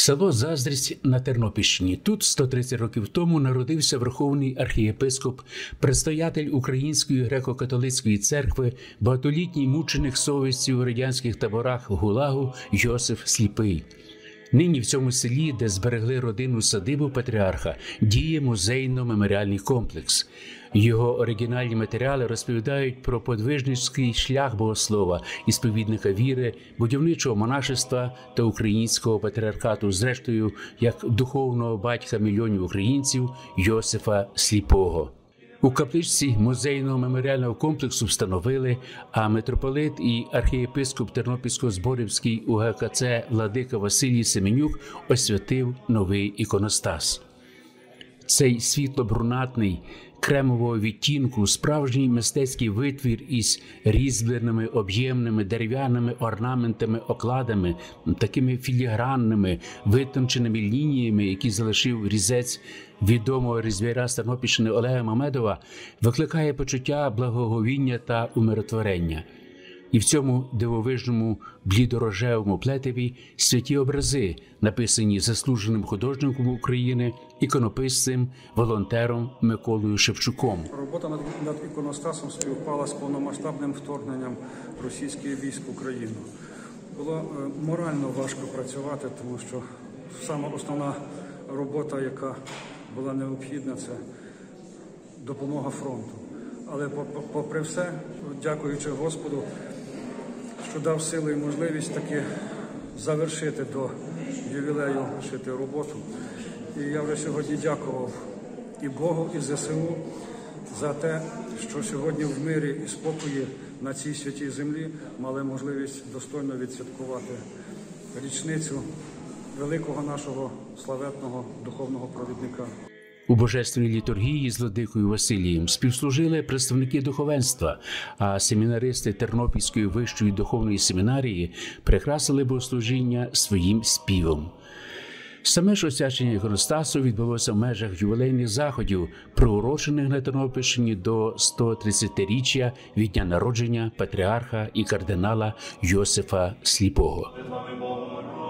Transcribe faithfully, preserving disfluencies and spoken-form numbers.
Село Заздрість на Тернопільщині. Тут сто тридцять років тому народився верховний архієпископ, предстоятель Української греко-католицької церкви, багатолітній мученик совісті у радянських таборах ГУЛАГу Йосиф Сліпий. Нині в цьому селі, де зберегли родинну садибу патріарха, діє музейно-меморіальний комплекс. Його оригінальні матеріали розповідають про подвижницький шлях богослова, ісповідника віри, будівничого монашества та українського патріархату, зрештою, як духовного батька мільйонів українців Йосифа Сліпого. У капличці музейного меморіального комплексу встановили, а митрополит і архієпископ Тернопільсько-Зборівський УГКЦ владика Василій Семенюк освятив новий іконостас. Цей світло-брунатний, кремового відтінку, справжній мистецький витвір із різьбленими, об'ємними дерев'яними орнаментами, окладами, такими філігранними, витонченими лініями, які залишив різець відомого різьбяра з Тернопільщини Олега Мамедова, викликає почуття благоговіння та умиротворення. І в цьому дивовижному блідорожевому плетеві святі образи, написані заслуженим художником України, іконописцем, волонтером Миколою Шевчуком. Робота над, над іконостасом співпала з повномасштабним вторгненням російських військ в Україну. Було е, морально важко працювати, тому що сама основна робота, яка була необхідна, це допомога фронту. Але попри все, дякуючи Господу, що дав силу і можливість таки завершити до ювілею шити роботу. І я вже сьогодні дякував і Богу, і ЗСУ за те, що сьогодні в мирі і спокої на цій святій землі мали можливість достойно відсвяткувати річницю великого нашого славетного духовного провідника. У божественній літургії з владикою Василієм співслужили представники духовенства, а семінаристи Тернопільської вищої духовної семінарії прикрасили богослужіння своїм співом. Саме ж освячення іконостасу відбулося в межах ювілейних заходів, приурочених на Тернопільщині до сто тридцятиріччя від дня народження патріарха і кардинала Йосифа Сліпого.